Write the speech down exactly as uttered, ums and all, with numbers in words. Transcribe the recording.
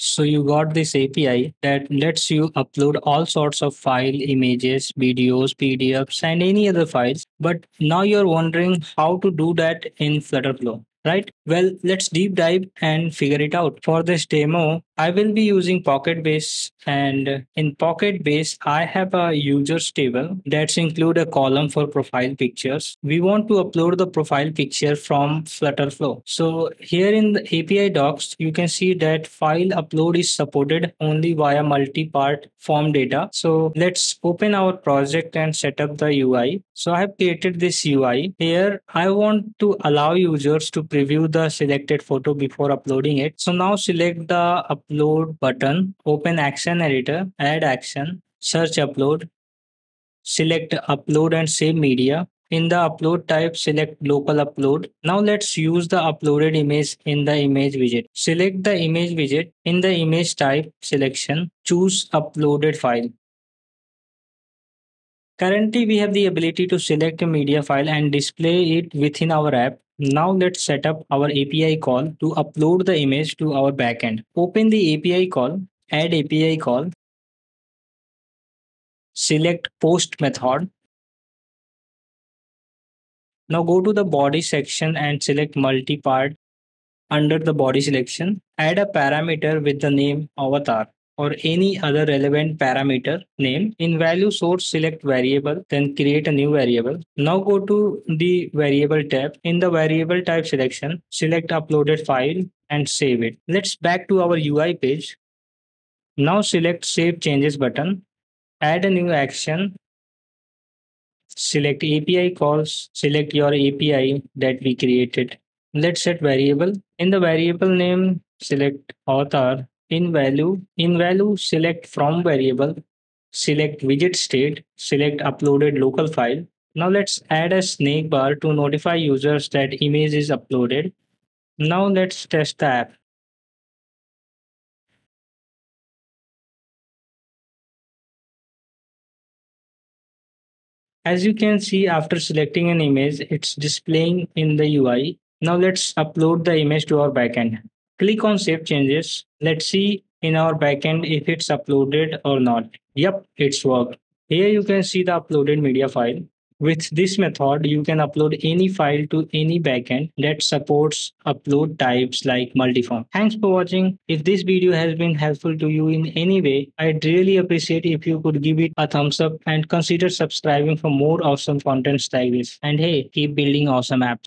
So you got this A P I that lets you upload all sorts of file, images, videos, P D Fs, and any other files. But now you're wondering how to do that in FlutterFlow, right? Well, let's deep dive and figure it out. For this demo, I will be using PocketBase, and in PocketBase, I have a users table that's include a column for profile pictures. We want to upload the profile picture from FlutterFlow. So here in the A P I docs, you can see that file upload is supported only via multi-part form data. So let's open our project and set up the U I. So I have created this U I. Here, I want to allow users to preview the selected photo before uploading it. So now select the upload button, open action editor, add action, search upload, select upload and save media. In the upload type, select local upload. Now let's use the uploaded image in the image widget. Select the image widget. In the image type selection, choose uploaded file. Currently, we have the ability to select a media file and display it within our app. Now let's set up our A P I call to upload the image to our backend. Open the A P I call, add A P I call, select post method. Now go to the body section and select multipart. Under the body selection, add a parameter with the name avatar or any other relevant parameter name. In value source, select variable, then create a new variable. Now go to the variable tab. In the variable type selection, select uploaded file and save it. Let's back to our U I page. Now select save changes button, add a new action, select A P I calls, select your A P I that we created. Let's set variable. In the variable name, select author. In value, in value, select from variable, select widget state, select uploaded local file. Now let's add a snake bar to notify users that image is uploaded. Now let's test the app. As you can see, after selecting an image, it's displaying in the U I. Now let's upload the image to our backend. Click on Save Changes. Let's see in our backend if it's uploaded or not. Yep, it's worked. Here you can see the uploaded media file. With this method, you can upload any file to any backend that supports upload types like multiform. Thanks for watching. If this video has been helpful to you in any way, I'd really appreciate if you could give it a thumbs up and consider subscribing for more awesome contents like this. And hey, keep building awesome apps.